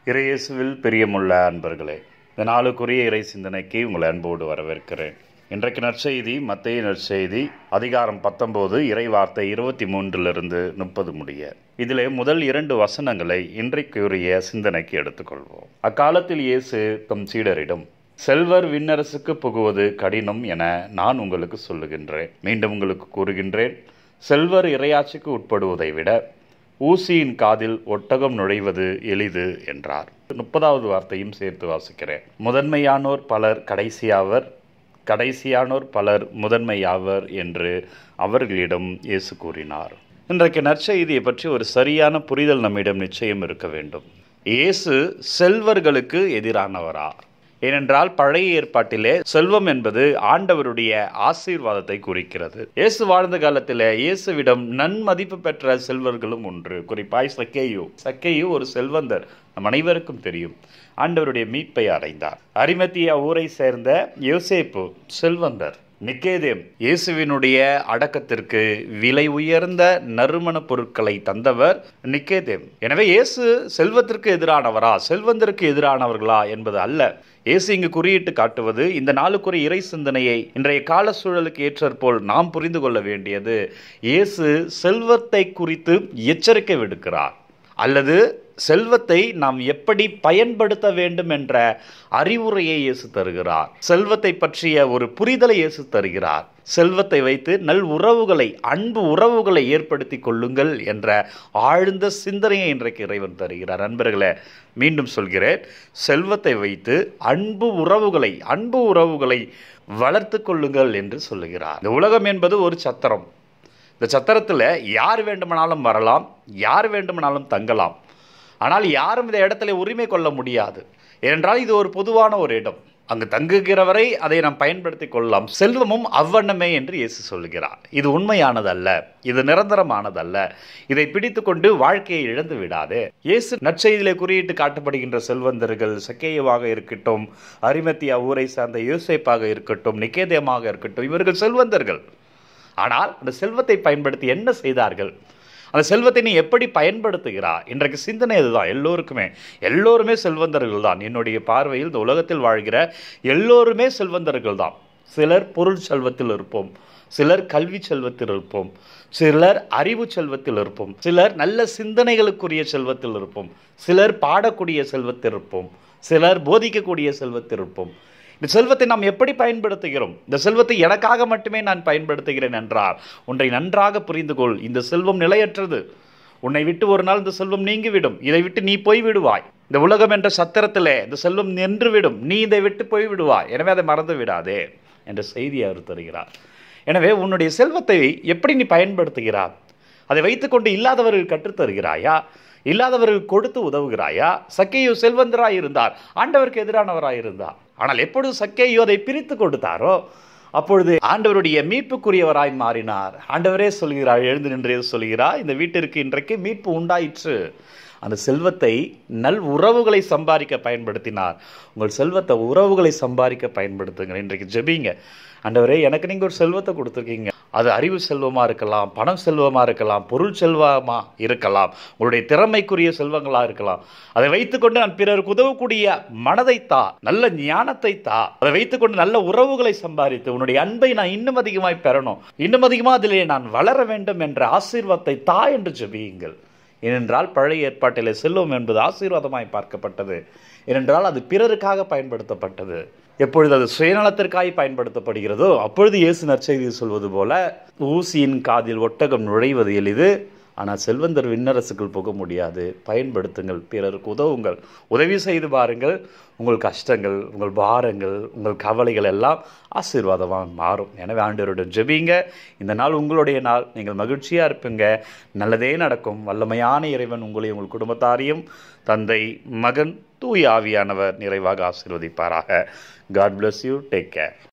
இறையேசுவில் பிரியமுள்ள அன்பர்களே, இந்த நாளுக்குரிய இறை சிந்தனைக்கு உங்களை அன்போடு வரவேற்கிறேன். இன்றைக்கு நற்செய்தி மத்தேயு நற்செய்தி அதிகாரம் 19 இறை வார்த்தை 23 30 முடிய. இதிலே முதல் 2 வசனங்களை இன்றைக்குரிய சிந்தனைக்கு எடுத்துக்கொள்வோம். அக்காலத்தில் இயேசு தம் சீடரிடம், செல்வர் விண்ணரசுக்கு புகுவது கடினம் என நான் உங்களுக்கு சொல்லுகின்றேன். மீண்டும் உங்களுக்கு கூறுகின்றேன், செல்வர் இறையாட்சிக்கு உட்படுவதை விட ஊசியின் காதில் ஒட்டகம் நுழைவது எளிது என்றார். 30வது வார்த்தையும் சேர்த்து வாசிக்கிறேன். முதன்மையானோர் பலர் கடைசியாவர், கடைசியானோர் பலர் முதன்மையாவர் என்று அவர்களிடம் இயேசு கூறினார். இன்றைக்கு நற்செய்தியை பற்றி ஒரு சரியான புரிதல் நம்மிடம் நிச்சயம் இருக்க வேண்டும். இயேசு செல்வர்களுக்கு எதிரானவரா? ஏனென்றால் பழைய ஏற்பாட்டிலே செல்வம் என்பது ஆண்டவருடைய ஆசீர்வாதத்தை குறிக்கிறது. இயேசு வாழ்ந்த காலத்தில் இயேசுவிடம் நன்மதிப்பு பெற்ற செல்வர்களும் ஒன்று. குறிப்பாய் சக்கேயு ஒரு செல்வந்தர், நம் அனைவருக்கும் தெரியும். ஆண்டவருடைய மீட்பை அடைந்தார். அரிமத்தியா ஊரை சேர்ந்த யோசேப்பு செல்வந்தர். நிக்கேதேம் இயேசுவினுடைய அடக்கத்திற்கு விலை உயர்ந்த நறுமண பொருட்களை தந்தவர் நிக்கேதேம். எனவே இயேசு செல்வத்திற்கு எதிரானவரா, செல்வந்தருக்கு எதிரானவர்களா என்பது அல்ல. இயேசு இங்கு குறியிட்டு காட்டுவது, இந்த நாளுக்குரிய இறை சிந்தனையை இன்றைய கால சூழலுக்கு ஏற்றற்போல் நாம் புரிந்து கொள்ள வேண்டியது, இயேசு செல்வத்தை குறித்து எச்சரிக்கை விடுக்கிறார், அல்லது செல்வத்தை நாம் எப்படி பயன்படுத்த வேண்டும் என்ற அறிவுரையை இயேசு தருகிறார். செல்வத்தை பற்றிய ஒரு புரிதலை இயேசு தருகிறார். செல்வத்தை வைத்து நல் உறவுகளை, அன்பு உறவுகளை ஏற்படுத்தி கொள்ளுங்கள் என்ற ஆழ்ந்த சிந்தனையை இன்றைக்கு இறைவன் தருகிறார். நண்பர்களே, மீண்டும் சொல்கிறேன், செல்வத்தை வைத்து அன்பு உறவுகளை வளர்த்து கொள்ளுங்கள் என்று சொல்லுகிறார். இந்த உலகம் என்பது ஒரு சத்திரம். இந்த சத்திரத்தில் யார் வேண்டுமானாலும் வரலாம், யார் வேண்டுமானாலும் தங்கலாம். ஆனால் யாரும் இந்த இடத்துல உரிமை கொள்ள முடியாது. ஏனென்றால் இது ஒரு பொதுவான ஒரு இடம். அங்கு தங்குகிறவரை அதை நாம் பயன்படுத்தி கொள்ளலாம். செல்வமும் அவ்வண்ணமே என்று இயேசு சொல்கிறார். இது உண்மையானதல்ல, இது நிரந்தரமானதல்ல. இதை பிடித்து கொண்டு வாழ்க்கையை இழந்து விடாதே. இயேசு நற்செய்தியிலே குறியிட்டு காட்டப்படுகின்ற செல்வந்தர்கள், சக்கேயுவாக இருக்கட்டும், அரிமத்தியா ஊரை சார்ந்த யோசேப்பாக இருக்கட்டும், நிக்கேதேமாக இருக்கட்டும், இவர்கள் செல்வந்தர்கள். ஆனால் அந்த செல்வத்தை பயன்படுத்தி என்ன செய்தார்கள்? அந்த செல்வத்தை நீ எப்படி பயன்படுத்துகிறாய்? இன்றைக்கு சிந்தனை இதுதான். எல்லோருமே செல்வந்தர்கள் தான். என்னுடைய பார்வையில் இந்த உலகத்தில் வாழ்கிற எல்லோருமே செல்வந்தர்கள் தான். சிலர் பொருள் செல்வத்தில் இருப்போம், சிலர் கல்வி செல்வத்தில் இருப்போம், சிலர் அறிவு செல்வத்தில் இருப்போம், சிலர் நல்ல சிந்தனைகளுக்குரிய செல்வத்தில் இருப்போம், சிலர் பாடக்கூடிய செல்வத்தில் இருப்போம், சிலர் போதிக்கக்கூடிய செல்வத்தில் இருப்போம். இந்த செல்வத்தை நாம் எப்படி பயன்படுத்துகிறோம்? இந்த செல்வத்தை எனக்காக மட்டுமே நான் பயன்படுத்துகிறேன் என்றால் ஒன்றை நன்றாக புரிந்து கொள். இந்த செல்வம் நிலையற்றது. உன்னை விட்டு ஒரு நாள் இந்த செல்வம் நீங்கிவிடும். இதை விட்டு நீ போய் விடுவாய். இந்த உலகம் என்ற சத்திரத்திலே இந்த செல்வம் நின்றுவிடும். நீ இதை விட்டு போய் விடுவாய். எனவே அதை மறந்து விடாதே என்ற செய்தியை அவர் தருகிறார். எனவே உன்னுடைய செல்வத்தை எப்படி நீ பயன்படுத்துகிறாய்? அதை வைத்துக்கொண்டு இல்லாதவர்கள் கற்றுத்தருகிறாயா? இல்லாதவர்கள் கொடுத்து உதவுகிறாயா? சக்கேயு செல்வந்தராய் இருந்தார், ஆண்டவருக்கு எதிரானவராய் இருந்தார். ஆனால் எப்பொழுது சக்கேயு அதை பிரித்து கொடுத்தாரோ அப்பொழுது ஆண்டவருடைய மீட்புக்குரியவராய் மாறினார். ஆண்டவரே சொல்கிறார், எழுந்து நின்றே சொல்கிறார், இந்த வீட்டிற்கு இன்றைக்கு மீட்பு உண்டாயிற்று. அந்த செல்வத்தை நல் உறவுகளை சம்பாதிக்க பயன்படுத்தினார். உங்கள் செல்வத்தை உறவுகளை சம்பாதிக்க பயன்படுத்துங்க. இன்றைக்கு ஜெபிங்க, ஆண்டவரே எனக்கு நீங்கள் ஒரு செல்வத்தை கொடுத்துருக்கீங்க. அது அறிவு செல்வமாக இருக்கலாம், பணம் செல்வமாக இருக்கலாம், பொருள் செல்வமாக இருக்கலாம், உங்களுடைய திறமைக்குரிய செல்வங்களாக இருக்கலாம். அதை வைத்துக்கொண்டு நான் பிறருக்கு உதவக்கூடிய மனதை தா, நல்ல ஞானத்தை தா. அதை வைத்துக்கொண்டு நல்ல உறவுகளை சம்பாதித்து உன்னுடைய அன்பை நான் இன்னும் அதிகமாய் பெறணும், இன்னும் அதிகமாக அதிலே நான் வளர வேண்டும் என்ற ஆசீர்வாதத்தை தா என்று ஜெபியுங்கள். ஏனென்றால் பழைய ஏற்பாட்டிலே செல்வம் என்பது ஆசீர்வாதமாய் பார்க்கப்பட்டது. ஏனென்றால் அது பிறருக்காக பயன்படுத்தப்பட்டது. எப்பொழுது அது சுயநலத்திற்காக பயன்படுத்தப்படுகிறதோ அப்பொழுது இயேசு நற்செய்தியில் சொல்வது போல, ஊசியின் காதில் ஒட்டகம் நுழைவது எளிது, ஆனால் செல்வந்தர் விண்ணரசுக்குள் போக முடியாது. பயன்படுத்துங்கள், பிறருக்கு உதவுங்கள், உதவி செய்து பாருங்கள். உங்கள் கஷ்டங்கள், உங்கள் பாரங்கள், உங்கள் கவலைகள் எல்லாம் ஆசீர்வாதமாக மாறும். எனவே ஆண்டவருடன் ஜெபிங்க. இந்த நாள் உங்களுடைய நாள். நீங்கள் மகிழ்ச்சியாக இருப்பீங்க. நல்லதே நடக்கும். வல்லமையான இறைவன் உங்களையும் உங்கள் குடும்பத்தாரையும் தந்தை, மகன், தூய ஆவியானவர் நிறைவாக ஆசீர்வதிப்பாராக. God bless you. Take care.